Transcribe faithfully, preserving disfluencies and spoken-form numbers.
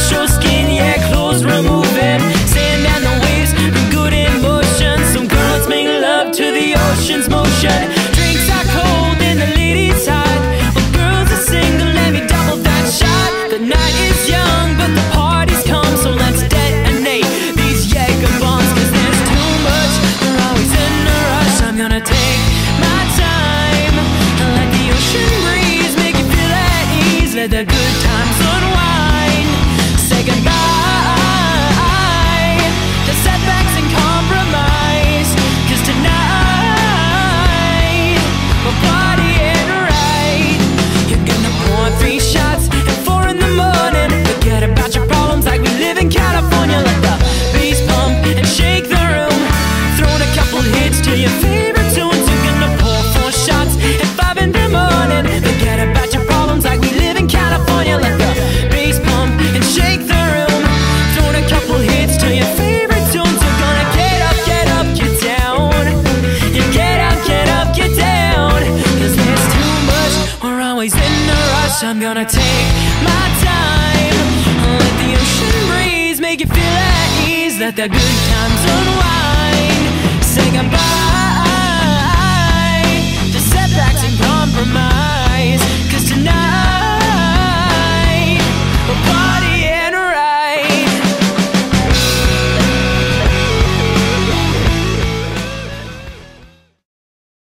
show skin, yeah, clothes removing. Sand and the waves, bring good emotions. So girl, let's make love to the ocean's motion. Drinks are cold and the ladies hot. Well, girls are single, let me double that shot. The night is young, but the party's come. So let's detonate these Jaeger bombs, cause there's too much, we're always in a rush. I'm gonna take my time and let the ocean breeze make you feel at ease. Let the good times unwind. Say goodbye to setbacks and compromise, cause tonight we're partying right. You're gonna pour three shots at four in the morning. Forget about your problems like we live in California. Let the bass pump and shake the room. Throwing a couple hits to your favorite tunes. You're gonna pour four shots at five in the morning. Forget about your problems like we live in California. Let the bass pump and shake the room. Throwing a couple hits to your favorite tunes. You're gonna get up, get up, get down. You get up, get up, get down. Cause there's too much, we're always in a rush. I'm gonna take my time, let the ocean breeze make you feel at ease. Let the good times unwind. Say goodbye